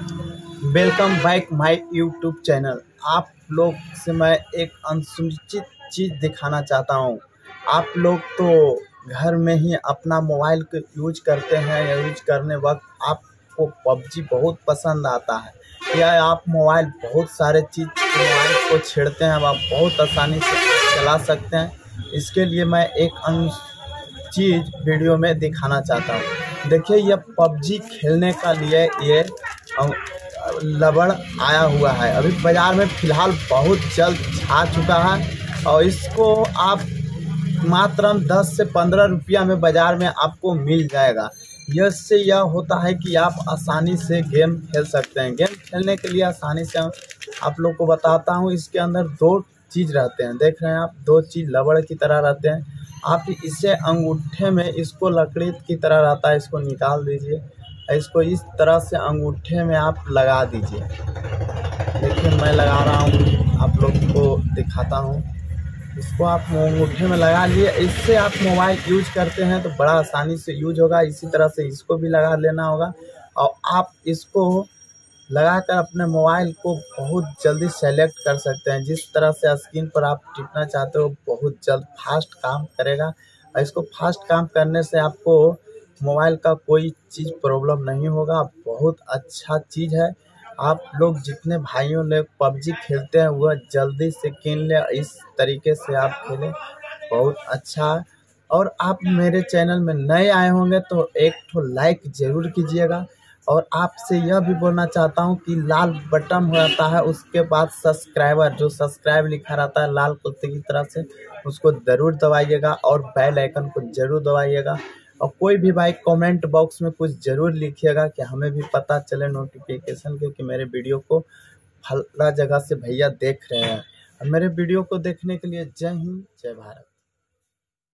Welcome back my YouTube channel. आप लोग से मैं एक अनसुनिश्चित चीज़ दिखाना चाहता हूँ। आप लोग तो घर में ही अपना मोबाइल को यूज करते हैं या यूज करने वक्त आपको पबजी बहुत पसंद आता है या आप मोबाइल बहुत सारे चीज़ मोबाइल को छेड़ते हैं, आप बहुत आसानी से चला सकते हैं। इसके लिए मैं एक चीज़ वीडियो में दिखाना चाहता हूँ। देखिए, ये पबजी खेलने का लिए ये लबड़ आया हुआ है, अभी बाज़ार में फ़िलहाल बहुत जल्द छा चुका है और इसको आप मात्र 10 से 15 रुपया में बाज़ार में आपको मिल जाएगा। इससे यह होता है कि आप आसानी से गेम खेल सकते हैं। गेम खेलने के लिए आसानी से आप लोग को बताता हूँ। इसके अंदर 2 चीज़ रहते हैं, देख रहे हैं आप, 2 चीज़ लबड़ की तरह रहते हैं। आप इसे अंगूठे में, इसको लकड़ी की तरह रहता है, इसको निकाल दीजिए, इसको इस तरह से अंगूठे में आप लगा दीजिए। देखिए मैं लगा रहा हूँ, आप लोग को दिखाता हूँ। इसको आप अंगूठे में लगा लिए, इससे आप मोबाइल यूज करते हैं तो बड़ा आसानी से यूज होगा। इसी तरह से इसको भी लगा लेना होगा और आप इसको लगाकर अपने मोबाइल को बहुत जल्दी सेलेक्ट कर सकते हैं। जिस तरह से स्क्रीन पर आप टिपना चाहते हो बहुत जल्द फास्ट काम करेगा और इसको फास्ट काम करने से आपको मोबाइल का कोई चीज़ प्रॉब्लम नहीं होगा। बहुत अच्छा चीज़ है। आप लोग जितने भाइयों लोग पबजी खेलते हैं वह जल्दी से कीन ले, इस तरीके से आप खेलें, बहुत अच्छा है। और आप मेरे चैनल में नए आए होंगे तो एक ठो लाइक ज़रूर कीजिएगा। और आपसे यह भी बोलना चाहता हूँ कि लाल बटन रहता है, उसके बाद सब्सक्राइबर, जो सब्सक्राइब लिखा रहता है लाल कुत्ते की तरह से, उसको ज़रूर दबाइएगा और बेल आइकन को ज़रूर दबाइएगा। और कोई भी भाई कमेंट बॉक्स में कुछ ज़रूर लिखिएगा कि हमें भी पता चले नोटिफिकेशन के कि मेरे वीडियो को फला जगह से भैया देख रहे हैं। और मेरे वीडियो को देखने के लिए जय हिंद, जय भारत।